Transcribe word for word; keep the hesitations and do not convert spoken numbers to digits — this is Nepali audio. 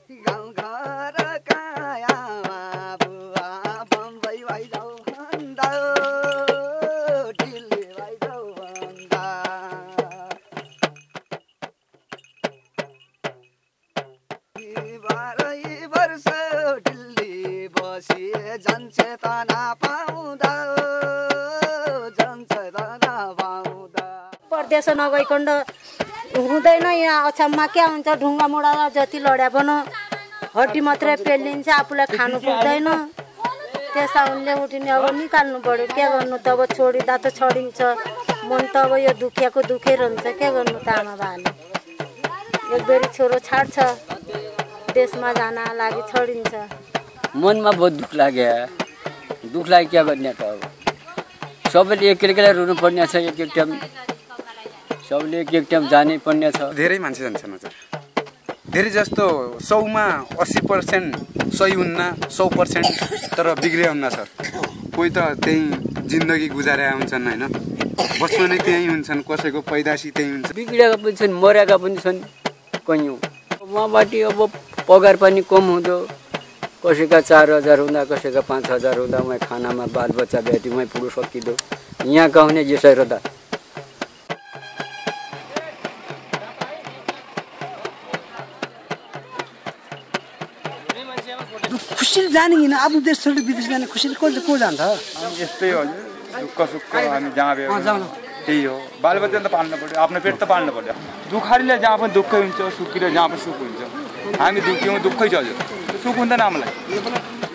गाउँ घर कायामा बुवा बम्बई भइजाऊ भन्दा दिल्ली भइजाऊ भन्दा बाह्रै वर्ष दिल्ली बसी जनचेतना पाउँदा जनचेतना पाउँदा परदेश नगइकन हुँदैन यहाँ अछाममा क्या हुन्छ ढुङ्गा मुढा जति लड्या पनि हड्डी मात्रै पेलिन्छ आफूलाई खानु पुग्दैन त्यसमा उनले उठिने अब निकाल्नु पर्यो के गर्नु त अब छोडिँदा त छोडिन्छ मन त अब यो दुखियाको दुखै रहन्छ के गर्नु त आमा बाले एक बेरी छोरो छाड्छ देशमा जान लागि छोडिन्छ मनमा बहुत दुख लाग्यो दुख लाग्यो क्या गर्ने त अब सबैले एक एकलाई रुनु पर्ने छ एक एक टाइम सबले एक एक टाइम जानै पर्ने छ धेरै मान्छे जान्छन् हजुर धेरै जस्तो सौमा अस्सी पर्सेन्ट सही हुन्न सौ पर्सेन्ट तर बिग्रिया हुन्न सर कोही त त्यही जिन्दगी गुजारेका हुन्छन् होइन बचपन नै त्यही हुन्छन् कसैको पैदासी त्यही हुन्छ बिग्रेका पनि छन् मरेका पनि छन् कयौँ उहाँबाट अब पगार पनि कम हुँदो कसैका चार हजार हुँदा कसैका पाँच हजार हुँदा मैं खानामा बाल बच्चा बेटी मैं पुरो सकिदो यहाँ कहने यसै रहँदा खुसीले जाने किन आफ्नो देश छोडेर विदेश जाने खुसीले को को जान्छ यस्तै हो दुःख सुख हामी जहाँ भ्यो त्यही हो बालबच्चा त पाल्नु पर्यो आफ्नो पेट त पाल्नु पर्यो दुखारीले जहाँ पनि दुःखै हुन्छ सुखीले जहाँ पनि सुख हुन्छ हामी दुःखी हौँ दुःखै छ हजुर सुख हुँदैन हामीलाई